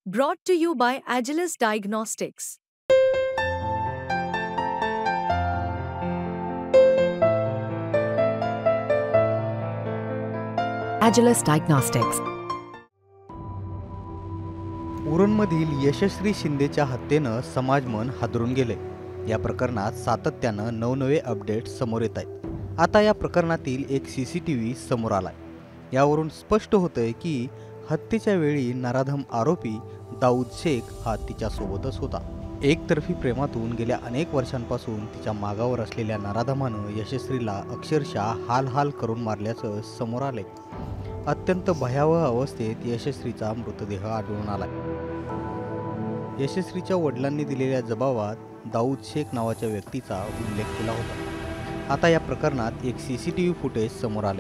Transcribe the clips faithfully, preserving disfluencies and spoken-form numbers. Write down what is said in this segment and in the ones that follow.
Brought to you by Agilus Diagnostics. Agilus Diagnostics. उरणमधील यशस्वी शिंदेच्या हत्येनं समाजमन हादरून गेले। या प्रकरणात सातत्यानं नवनवे अपडेट्स समोर येत आहेत। आता या प्रकरणातील एक सीसीटीव्ही समोर आलाय। यावरून स्पष्ट होतंय की हत्येच्या वेळी नराधम आरोपी दाऊद शेख हा तिच्या सोबतच होता। एकतर्फी प्रेमातून गेल्या अनेक वर्षांपासून तिच्या मागावर असलेल्या नराधमानं यशस्वीला अक्षरशः हाल हाल करून मारल्याचं समोर आले। अत्यंत भयावह अवस्थेत यशस्वीचा मृतदेह आढळून आला। यशस्वीच्या वडिलांनी दिलेल्या जबाबात दाऊद शेख नावाच्या व्यक्तीचा उल्लेख केला होता। आता या प्रकरणात एक सीसीटीव्ही फुटेज समोर आले।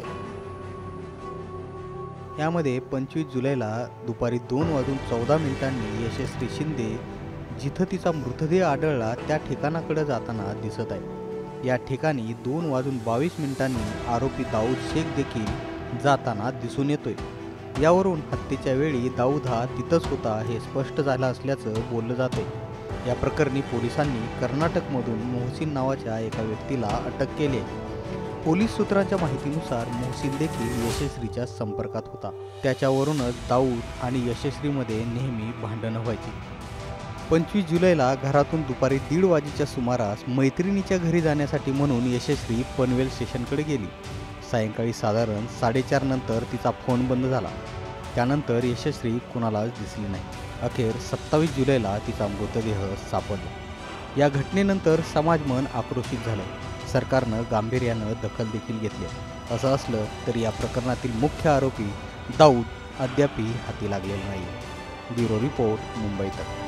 यामध्ये पंचवीस जुलैला दुपारी दोन वाजून चौदा मिनिटांनी यशस्वी शिंदे जिथं तिचा मृतदेह आढळला त्या ठिकाणाकडे जाताना दिसत आहे। या ठिकाणी दोन वाजून बावीस मिनिटांनी आरोपी दाऊद शेख देखील जाताना दिसून येतोय। यावरून हत्येच्या वेळी दाऊद हा तिथंच होता हे स्पष्ट झालं असल्याचं बोललं जाते। या प्रकरणी पोलिसांनी कर्नाटकमधून मोहसिन नावाच्या एका व्यक्तीला अटक केली आहे। पोलीस सूत्रांच्या माहितीनुसार मोहसिन देखील यशस्वीच्या संपर्कात होता। त्याच्यावरूनच दाऊद आणि यशस्वीमध्ये नेहमी भांडणं व्हायची। पंचवीस जुलैला घरातून दुपारी दीड वाजेच्या सुमारास मैत्रिणीच्या घरी जाण्यासाठी म्हणून यशस्वी पनवेल स्टेशनकडे गेली। सायंकाळी साधारण साडेचार नंतर तिचा फोन बंद झाला। त्यानंतर यशस्वी कुणालाच दिसली नाही। अखेर सत्तावीस जुलैला तिचा मृतदेह सापडला। या घटनेनंतर समाजमन आक्रोशित झालं। सरकारनं गांभीर्यानं दखल देखील घेतली। असं असलं तरी या प्रकरणातील मुख्य आरोपी दाऊद अद्यापही हाती लागलेला नाही। ब्युरो रिपोर्ट, मुंबई तक।